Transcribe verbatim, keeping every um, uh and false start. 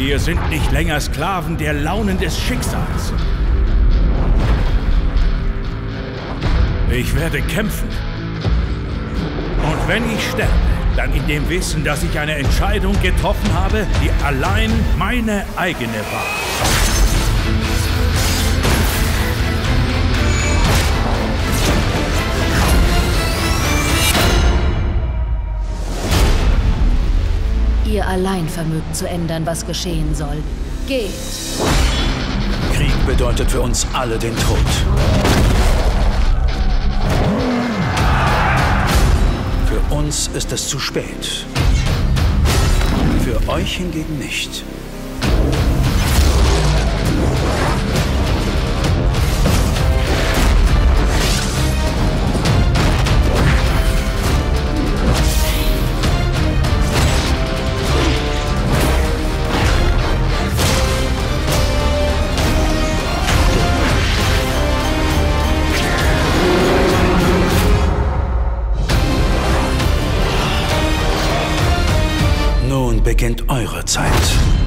Wir sind nicht länger Sklaven der Launen des Schicksals. Ich werde kämpfen. Und wenn ich sterbe, dann in dem Wissen, dass ich eine Entscheidung getroffen habe, die allein meine eigene war. Ihr allein vermögt zu ändern, was geschehen soll. Geht! Krieg bedeutet für uns alle den Tod. Für uns ist es zu spät. Für euch hingegen nicht. Nun beginnt eure Zeit.